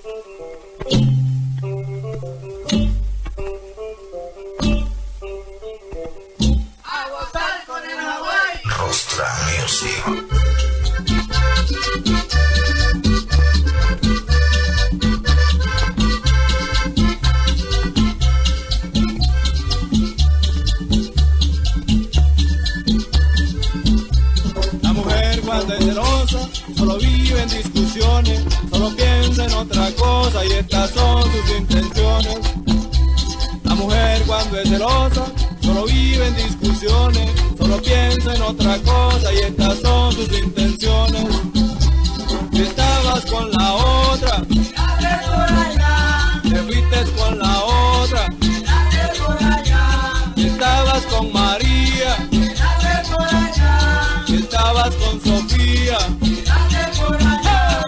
A gozar con el Hawái. Rostra Music. La mujer cuando es celosa solo vive en discusiones, solo piensa en otra cosa y estas son sus intenciones. La mujer cuando es celosa solo vive en discusiones, solo piensa en otra cosa y estas son sus intenciones. Si estabas con la otra, Dale por allá, te fuiste con la otra. dale por allá, Si estabas con María, dale por allá, si estabas con Sofía. dale por allá.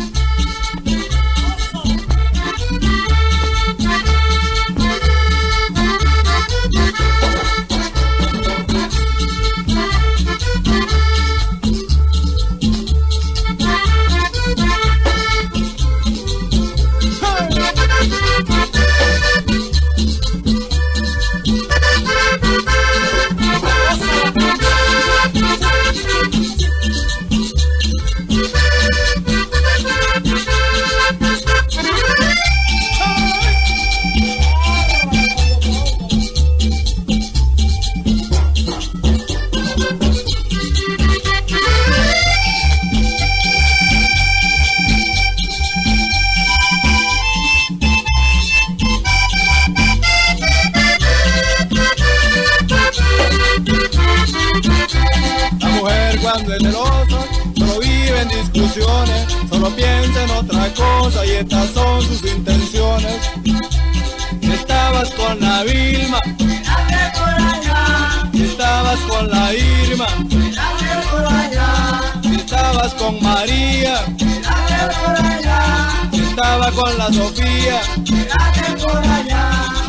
La mujer cuando es celosa solo vive en discusiones, solo piensa en otra cosa y estas son sus intenciones. Si estabas con la Vilma, Dale por allá, si estabas con la Irma, dale por allá, si estabas con María, dale por allá, si estaba con la Sofía. dale por allá.